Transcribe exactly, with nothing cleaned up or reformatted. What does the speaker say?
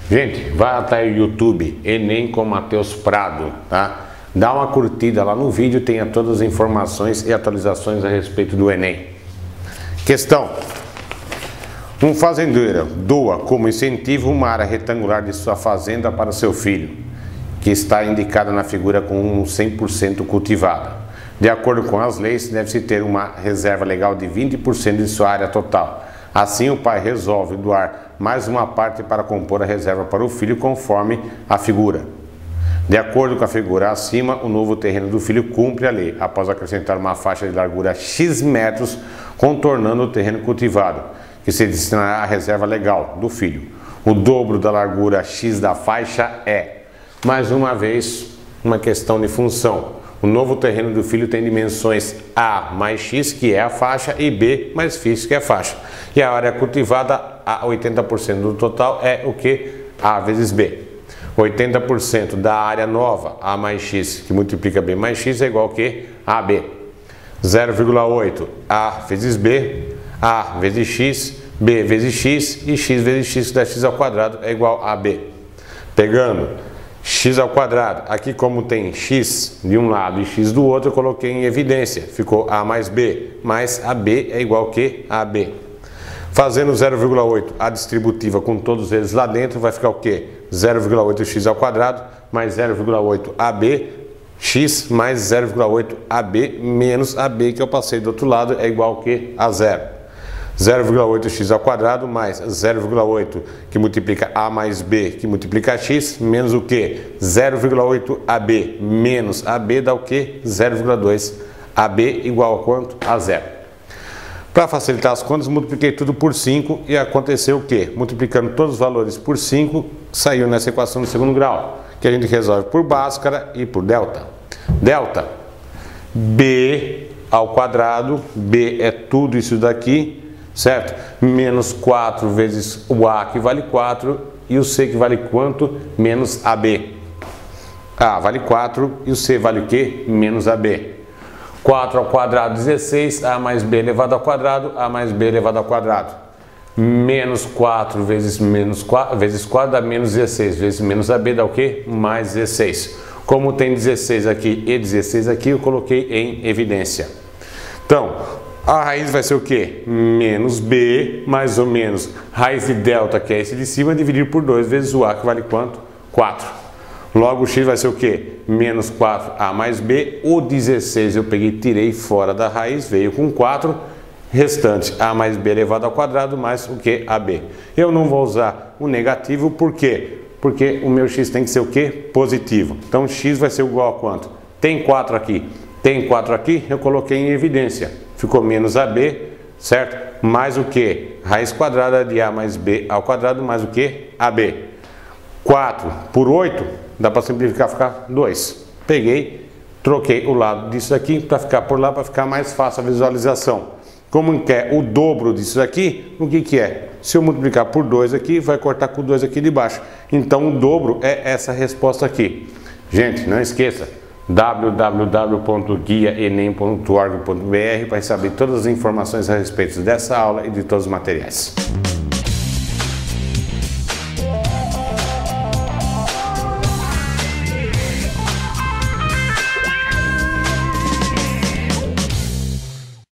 Gente, vai até o YouTube, Enem com Matheus Prado, tá? Dá uma curtida lá no vídeo, tenha todas as informações e atualizações a respeito do Enem. Questão: um fazendeiro doa como incentivo uma área retangular de sua fazenda para seu filho, que está indicada na figura com cem por cento cultivada. De acordo com as leis, deve-se ter uma reserva legal de vinte por cento de sua área total. Assim, o pai resolve doar mais uma parte para compor a reserva para o filho, conforme a figura. De acordo com a figura acima, o novo terreno do filho cumpre a lei, após acrescentar uma faixa de largura X metros, contornando o terreno cultivado, que se destinará à reserva legal do filho. O dobro da largura X da faixa é, mais uma vez, uma questão de função. O novo terreno do filho tem dimensões A mais X, que é a faixa, e B mais X, que é a faixa. E a área cultivada, a oitenta por cento do total, é o que? A vezes B. oitenta por cento da área nova, A mais X, que multiplica B mais X, é igual a que? A B. zero vírgula oito, A vezes B, A vezes X, B vezes X, e X vezes X, que dá X ao quadrado, é igual a B. Pegando X ao quadrado, aqui como tem X de um lado e X do outro, eu coloquei em evidência, ficou A mais B, mais A B é igual a que? A B. Fazendo zero vírgula oito, a distributiva com todos eles lá dentro, vai ficar o que? zero vírgula oito x ao quadrado, mais zero vírgula oito A B, x mais zero vírgula oito A B, menos A B, que eu passei do outro lado, é igual a que? A zero. zero vírgula oito x ao quadrado, mais zero vírgula oito, que multiplica A mais B, que multiplica X, menos o que? zero vírgula oito A B, menos A B, dá o que? zero vírgula dois A B, igual a quanto? A zero. Para facilitar as contas, multipliquei tudo por cinco e aconteceu o quê? Multiplicando todos os valores por cinco, saiu nessa equação do segundo grau, que a gente resolve por Bhaskara e por delta. Delta, B ao quadrado, B é tudo isso daqui, certo? Menos quatro vezes o A, que vale quatro, e o C, que vale quanto? Menos A B. A vale quatro e o C vale o quê? Menos A B. quatro ao quadrado, dezesseis, A mais B elevado ao quadrado, A mais B elevado ao quadrado. Menos quatro vezes menos quatro, vezes quatro dá menos dezesseis, vezes menos A B dá o quê? Mais dezesseis. Como tem dezesseis aqui e dezesseis aqui, eu coloquei em evidência. Então, a raiz vai ser o quê? Menos B, mais ou menos, raiz de delta, que é esse de cima, dividido por dois vezes o A, que vale quanto? quatro. Logo, o x vai ser o quê? Menos quatro A mais B. O dezesseis eu peguei, tirei fora da raiz, veio com quatro. Restante, A mais B elevado ao quadrado, mais o que? A B. Eu não vou usar o negativo, por quê? Porque o meu x tem que ser o quê? Positivo. Então, x vai ser igual a quanto? Tem quatro aqui. Tem quatro aqui, eu coloquei em evidência. Ficou menos A B, certo? Mais o que? Raiz quadrada de A mais B ao quadrado, mais o que? A B. quatro por oito, dá para simplificar, ficar dois. Peguei, troquei o lado disso aqui para ficar por lá, para ficar mais fácil a visualização. Como quer o dobro disso aqui, o que que é? Se eu multiplicar por dois aqui, vai cortar com dois aqui de baixo. Então, o dobro é essa resposta aqui. Gente, não esqueça, w w w ponto guia enem ponto org ponto br para saber todas as informações a respeito dessa aula e de todos os materiais.